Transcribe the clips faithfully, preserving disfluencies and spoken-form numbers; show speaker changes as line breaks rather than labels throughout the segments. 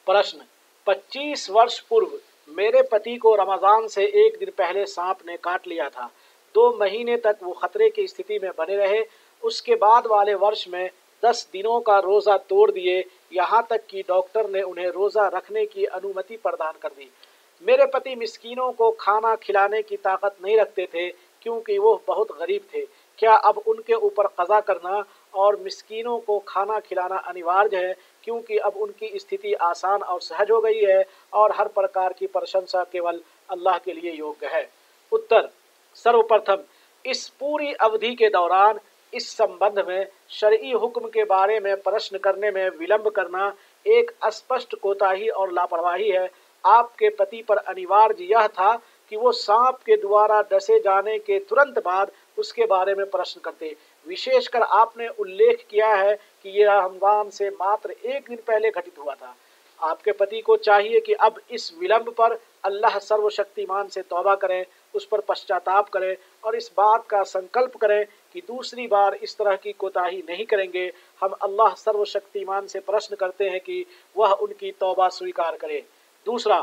प्रश्न, पच्चीस वर्ष पूर्व मेरे पति को रमज़ान से एक दिन पहले सांप ने काट लिया था। दो महीने तक वो खतरे की स्थिति में बने रहे। उसके बाद वाले वर्ष में दस दिनों का रोज़ा तोड़ दिए, यहाँ तक कि डॉक्टर ने उन्हें रोज़ा रखने की अनुमति प्रदान कर दी। मेरे पति मिस्कीनों को खाना खिलाने की ताकत नहीं रखते थे क्योंकि वो बहुत गरीब थे। क्या अब उनके ऊपर क़ज़ा करना और मिस्कीनों को खाना खिलाना अनिवार्य है क्योंकि अब उनकी स्थिति आसान और सहज हो गई है और हर प्रकार की प्रशंसा केवल अल्लाह के लिए योग्य है? उत्तर, सर्वप्रथम इस पूरी अवधि के दौरान इस संबंध में शरई हुक्म के बारे में प्रश्न करने में विलंब करना एक स्पष्ट कोताही और लापरवाही है। आपके पति पर अनिवार्य यह था कि वो सांप के द्वारा डसे जाने के तुरंत बाद उसके बारे में प्रश्न करते। विशेषकर आपने उल्लेख किया है कि यह रमज़ान से मात्र एक दिन पहले घटित हुआ था। आपके पति को चाहिए कि अब इस विलंब पर अल्लाह सर्वशक्तिमान से तौबा करें, उस पर पश्चाताप करें और इस बात का संकल्प करें कि दूसरी बार इस तरह की कोताही नहीं करेंगे। हम अल्लाह सर्वशक्तिमान से प्रश्न करते हैं कि वह उनकी तौबा स्वीकार करे। दूसरा,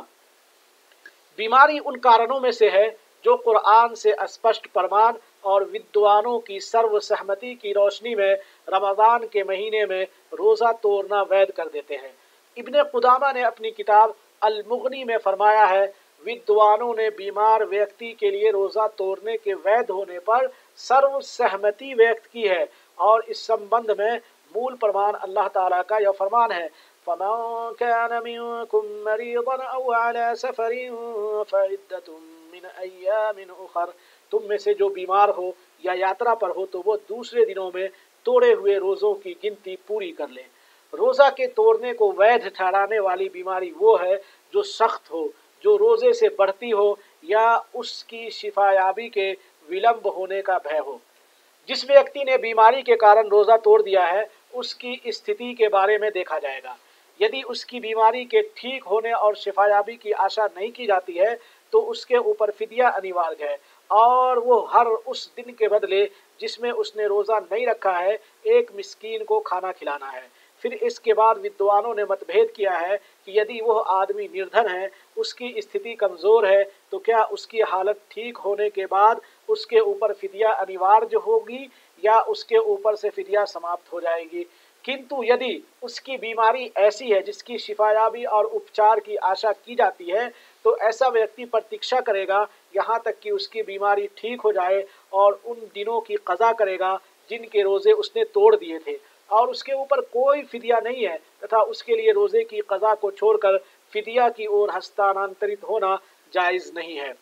बीमारी उन कारणों में से है जो कुरान से स्पष्ट प्रमाण और विद्वानों की सर्वसहमति की रोशनी में रमज़ान के महीने में रोज़ा तोड़ना वैध कर देते हैं। इब्ने कुदामा ने अपनी किताब अल मुग़नी में फरमाया है, विद्वानों ने बीमार व्यक्ति के लिए रोज़ा तोड़ने के वैध होने पर सर्वसहमति व्यक्त की है और इस संबंध में मूल प्रमाण अल्लाह ताला का यह फरमान है, फमन कान मिनकुम मरीदन औ अला सफरिन फइद्दतुम मिन अय्यामिन उखर। तुम में से जो बीमार हो या यात्रा पर हो तो वो दूसरे दिनों में तोड़े हुए रोज़ों की गिनती पूरी कर ले। रोज़ा के तोड़ने को वैध ठहराने वाली बीमारी वो है जो सख्त हो, जो रोज़े से बढ़ती हो या उसकी शिफायाबी के विलंब होने का भय हो। जिस व्यक्ति ने बीमारी के कारण रोज़ा तोड़ दिया है उसकी स्थिति के बारे में देखा जाएगा। यदि उसकी बीमारी के ठीक होने और शिफायाबी की आशा नहीं की जाती है तो उसके ऊपर फिदिया अनिवार्य है और वो हर उस दिन के बदले जिसमें उसने रोज़ा नहीं रखा है एक मिस्कीन को खाना खिलाना है। फिर इसके बाद विद्वानों ने मतभेद किया है कि यदि वह आदमी निर्धन है, उसकी स्थिति कमज़ोर है, तो क्या उसकी हालत ठीक होने के बाद उसके ऊपर फिदिया अनिवार्य होगी या उसके ऊपर से फिदिया समाप्त हो जाएगी। किंतु यदि उसकी बीमारी ऐसी है जिसकी शिफायाबी और उपचार की आशा की जाती है तो ऐसा व्यक्ति प्रतीक्षा करेगा यहाँ तक कि उसकी बीमारी ठीक हो जाए और उन दिनों की क़ज़ा करेगा जिनके रोज़े उसने तोड़ दिए थे और उसके ऊपर कोई फिदिया नहीं है तथा उसके लिए रोज़े की क़ज़ा को छोड़कर फिदिया की ओर हस्तांतरित होना जायज़ नहीं है।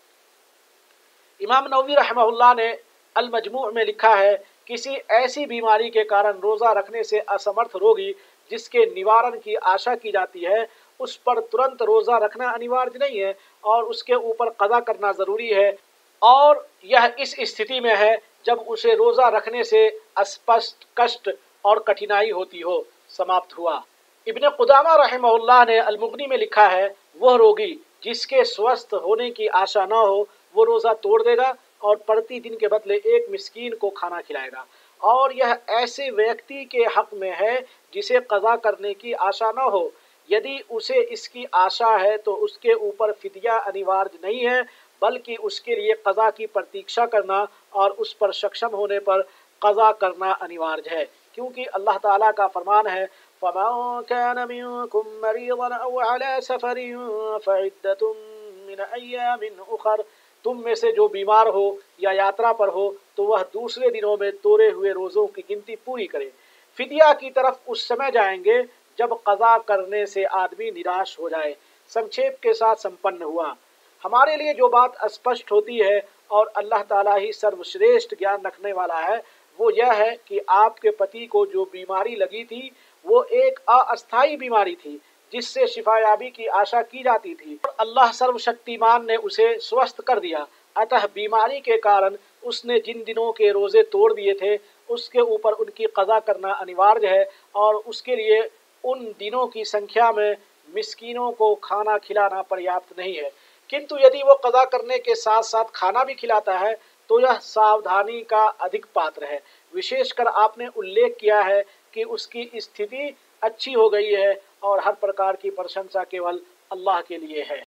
इमाम नववी रहमहुल्लाह ने अल मजमू में लिखा है, किसी ऐसी बीमारी के कारण रोज़ा रखने से असमर्थ रोगी जिसके निवारण की आशा की जाती है उस पर तुरंत रोज़ा रखना अनिवार्य नहीं है और उसके ऊपर क़ज़ा करना ज़रूरी है और यह इस स्थिति में है जब उसे रोज़ा रखने से स्पष्ट कष्ट और कठिनाई होती हो। समाप्त हुआ। इब्ने कुदामा रहमहुल्लाह ने अल मुग़नी में लिखा है, वह रोगी जिसके स्वस्थ होने की आशा न हो वो रोज़ा तोड़ देगा और प्रतिदिन के बदले एक मिस्कीन को खाना खिलाएगा और यह ऐसे व्यक्ति के हक में है जिसे क़ज़ा करने की आशा न हो। यदि उसे इसकी आशा है तो उसके ऊपर फिदिया अनिवार्य नहीं है बल्कि उसके लिए क़ज़ा की प्रतीक्षा करना और उस पर सक्षम होने पर क़ज़ा करना अनिवार्य है, क्योंकि अल्लाह ताला का फरमान है, फमन कान मिनकुम मरीदन औ अला सफरिन फइद्दतुम मिन अय्यामिन उखर। तुम में से जो बीमार हो या यात्रा पर हो तो वह दूसरे दिनों में तोड़े हुए रोज़ों की गिनती पूरी करे। फिदिया की तरफ उस समय जाएंगे जब क़ज़ा करने से आदमी निराश हो जाए। संक्षेप के साथ संपन्न हुआ। हमारे लिए जो बात स्पष्ट होती है और अल्लाह ताला ही सर्वश्रेष्ठ ज्ञान रखने वाला है वो यह है कि आपके पति को जो बीमारी लगी थी वो एक अस्थायी बीमारी थी जिससे शिफायाबी की आशा की जाती थी और अल्लाह सर्वशक्तिमान ने उसे स्वस्थ कर दिया। अतः बीमारी के कारण उसने जिन दिनों के रोज़े तोड़ दिए थे उसके ऊपर उनकी क़ज़ा करना अनिवार्य है और उसके लिए उन दिनों की संख्या में मिस्कीनों को खाना खिलाना पर्याप्त नहीं है। किंतु यदि वो क़ज़ा करने के साथ साथ खाना भी खिलाता है तो यह सावधानी का अधिक पात्र है। विशेषकर आपने उल्लेख किया है कि उसकी स्थिति अच्छी हो गई है और हर प्रकार की प्रशंसा केवल अल्लाह के लिए है।